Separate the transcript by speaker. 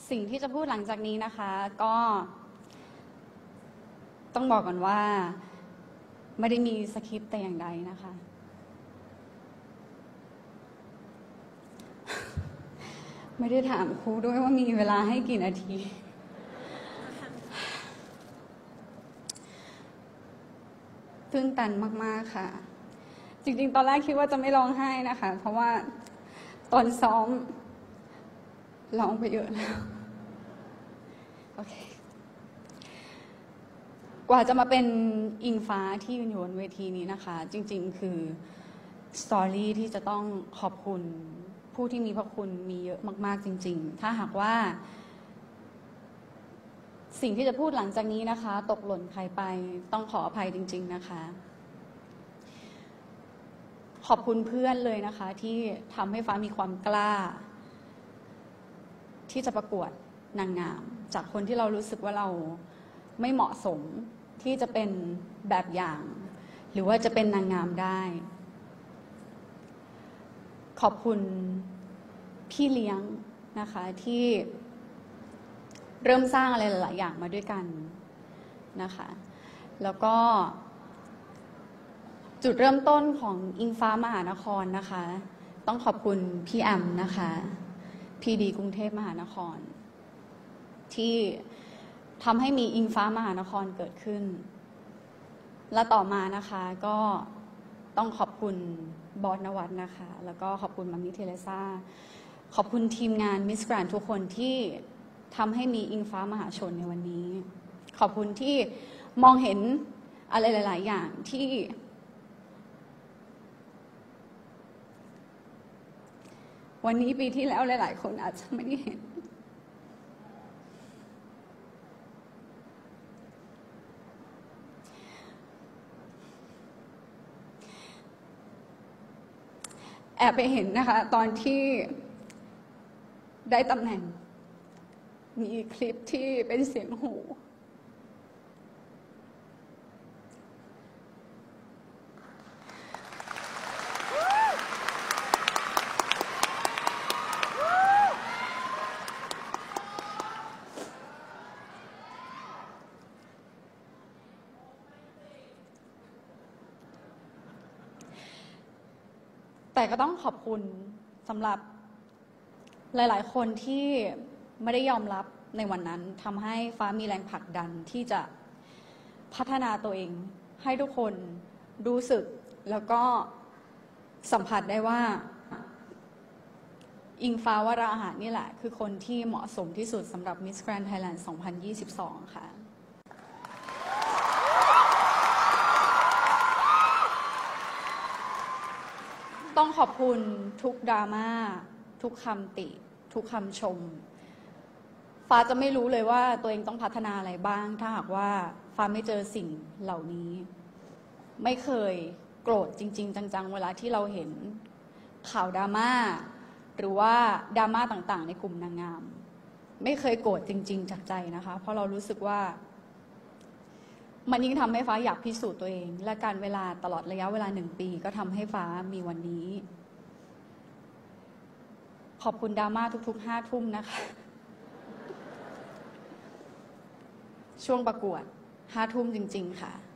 Speaker 1: สิ่งที่จะพูดหลังจากนี้นะคะก็ต้องบอกก่อนว่าไม่ได้มีสคริปต์แต่อย่างใดนะคะ ไม่ได้ถามครูด้วยว่ามีเวลาให้กี่นาทีตื้นตันมากๆค่ะจริงๆตอนแรกคิดว่าจะไม่ร้องไห้นะคะเพราะว่าตอนซ้อมร้องไปเยอะแล้วโอเคกว่าจะมาเป็นอิงฟ้าที่ยืนอยู่บนเวทีนี้นะคะจริงๆคือสตอรี่ที่จะต้องขอบคุณผู้ที่มีพระคุณมีเยอะมากๆจริงๆถ้าหากว่าสิ่งที่จะพูดหลังจากนี้นะคะตกหล่นใครไปต้องขออภัยจริงๆนะคะขอบคุณเพื่อนเลยนะคะที่ทำให้ฟ้ามีความกล้าที่จะประกวดนางงามจากคนที่เรารู้สึกว่าเราไม่เหมาะสมที่จะเป็นแบบอย่างหรือว่าจะเป็นนางงามได้ขอบคุณพี่เลี้ยงนะคะที่เริ่มสร้างอะไรหลายๆอย่างมาด้วยกันนะคะแล้วก็จุดเริ่มต้นของอิงฟ้ามหานครนะคะต้องขอบคุณพี่แอมนะคะพีดีกรุงเทพมหานครที่ทำให้มีอิงฟ้ามหานครเกิดขึ้นและต่อมานะคะก็ต้องขอบคุณบอสนวัตนะคะแล้วก็ขอบคุณมัมมี่เทเรซ่าขอบคุณทีมงานมิสแกรนด์ทุกคนที่ทำให้มีอิงฟ้ามหาชนในวันนี้ขอบคุณที่มองเห็นอะไรหลายๆอย่างที่วันนี้ปีที่แล้วหลายๆคนอาจจะไม่ได้เห็นแอบไปเห็นนะคะตอนที่ได้ตำแหน่งมีคลิปที่เป็นเสียงหูแต่ก็ต้องขอบคุณสำหรับหลายๆคนที่ไม่ได้ยอมรับในวันนั้นทำให้ฟ้ามีแรงผลักดันที่จะพัฒนาตัวเองให้ทุกคนรู้สึกแล้วก็สัมผัสได้ว่าอิงฟ้าวราหะนี่แหละคือคนที่เหมาะสมที่สุดสำหรับ Miss Grand Thailand 2022 ค่ะต้องขอบคุณทุกดราม่าทุกคำติทุกคำชมฟ้าจะไม่รู้เลยว่าตัวเองต้องพัฒนาอะไรบ้างถ้าหากว่าฟ้าไม่เจอสิ่งเหล่านี้ไม่เคยโกรธจริงๆจังๆเวลาที่เราเห็นข่าวดราม่าหรือว่าดราม่าต่างๆในกลุ่มนางงามไม่เคยโกรธจริงๆจากใจนะคะเพราะเรารู้สึกว่ามันยิ่งทำให้ฟ้าอยากพิสูจน์ตัวเองและการเวลาตลอดระยะเวลา1 ปีก็ทำให้ฟ้ามีวันนี้ขอบคุณดราม่าทุกๆ5 ทุ่มนะคะช่วงประกวด5 ทุ่มจริงๆค่ะ